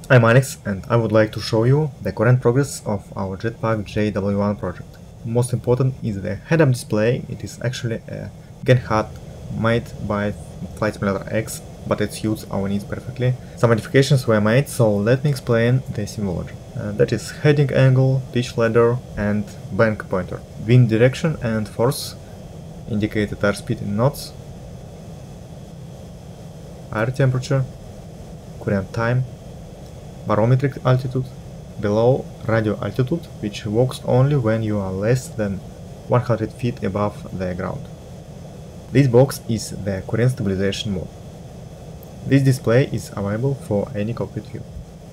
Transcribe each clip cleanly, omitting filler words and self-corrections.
I'm Alex and I would like to show you the current progress of our Jetpack JW1 project. Most important is the head-up display. It is actually a gen HUD made by Flight Simulator X, but it suits our needs perfectly. Some modifications were made, so let me explain the symbology. That is heading angle, pitch ladder and bank pointer. Wind direction and force, indicated airspeed in knots, air temperature, current time, barometric altitude, below radio altitude, which works only when you are less than 100 feet above the ground. This box is the current stabilization mode. This display is available for any cockpit view.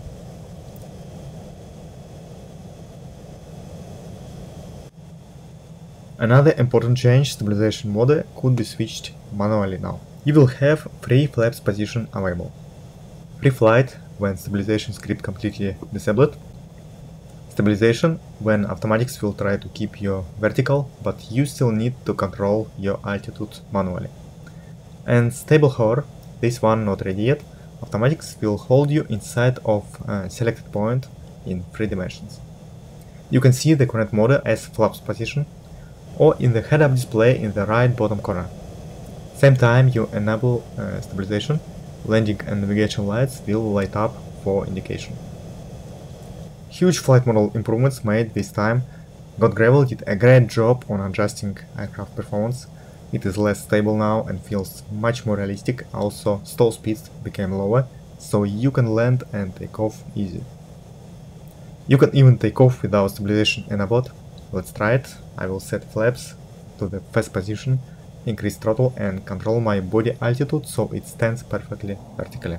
Another important change, stabilization mode could be switched manually now. You will have 3 flaps position available. Pre-flight, when stabilization script completely disabled. Stabilization, when automatics will try to keep you vertical, but you still need to control your altitude manually. And stable hover, this one not ready yet, automatics will hold you inside of a selected point in 3 dimensions. You can see the current mode as flaps position, or in the head-up display in the right bottom corner. Same time you enable stabilization, landing and navigation lights will light up for indication. Huge flight model improvements made this time. Gravel did a great job on adjusting aircraft performance. It is less stable now and feels much more realistic. Also, stall speeds became lower, so you can land and take off easy. You can even take off without stabilization enabled. Let's try it. I will set flaps to the fast position, increase throttle and control my body altitude so it stands perfectly vertically.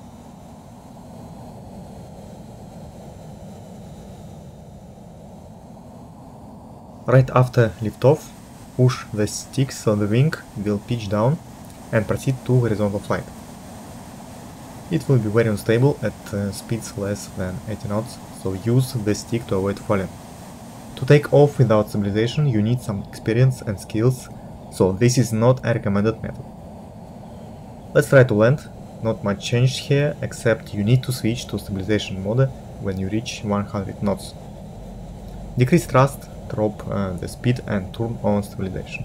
Right after liftoff, push the stick so the wing will pitch down and proceed to horizontal flight. It will be very unstable at speeds less than 80 knots, so use the stick to avoid falling. To take off without stabilization you need some experience and skills, so this is not a recommended method. Let's try to land. Not much changed here, except you need to switch to stabilization mode when you reach 100 knots. Decrease thrust, drop the speed and turn on stabilization.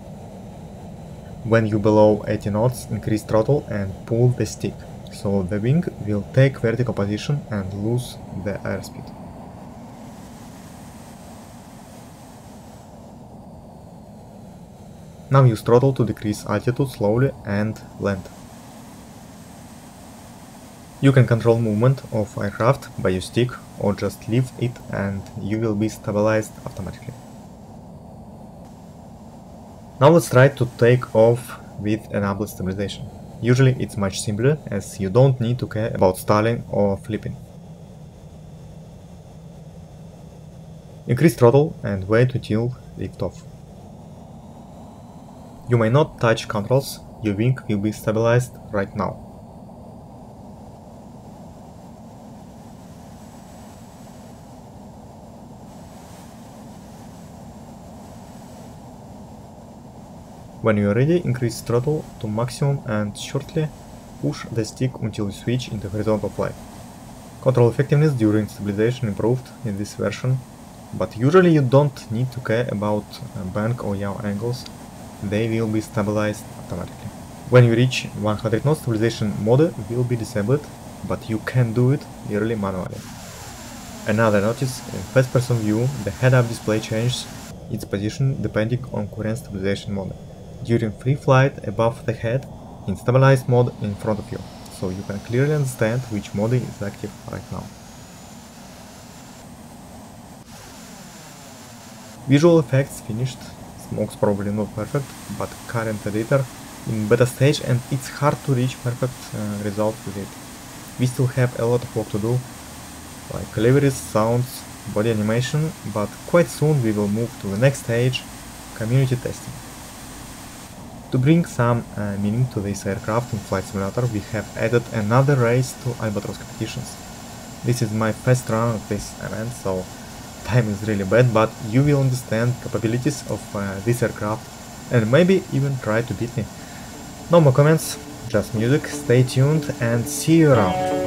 When you below 80 knots, increase throttle and pull the stick, so the wing will take vertical position and lose the airspeed. Now use throttle to decrease altitude slowly and land. You can control movement of aircraft by your stick or just leave it and you will be stabilized automatically. Now let's try to take off with enabled stabilization. Usually it's much simpler as you don't need to care about stalling or flipping. Increase throttle and wait until liftoff. You may not touch controls, your wing will be stabilized right now. When you are ready, increase throttle to maximum and shortly push the stick until you switch into horizontal flight. Control effectiveness during stabilization improved in this version, but usually you don't need to care about bank or yaw angles. They will be stabilized automatically. When you reach 100 knots, stabilization mode will be disabled, but you can do it early manually. Another notice, in first person view, the head-up display changes its position depending on current stabilization mode. During free flight above the head, in stabilized mode in front of you, so you can clearly understand which mode is active right now. Visual effects finished. Smoke's probably not perfect, but current editor in beta stage and it's hard to reach perfect result with it. We still have a lot of work to do, like liveries, sounds, body animation, but quite soon we will move to the next stage, community testing. To bring some meaning to this aircraft in Flight Simulator, we have added another race to ALBATROSS competitions. This is my first run of this event, so time is really bad, but you will understand capabilities of this aircraft and maybe even try to beat me. No more comments, just music, stay tuned and see you around.